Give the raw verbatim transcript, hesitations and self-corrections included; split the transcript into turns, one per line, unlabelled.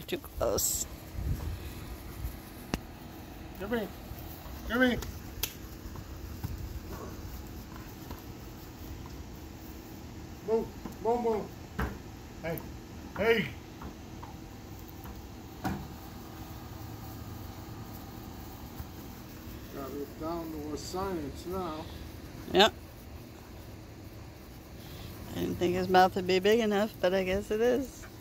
You're too close.
Come here. Come here. Move. Move, move. Hey. Hey. Got it down to a science now.
Yep. I didn't think his mouth would be big enough, but I guess it is.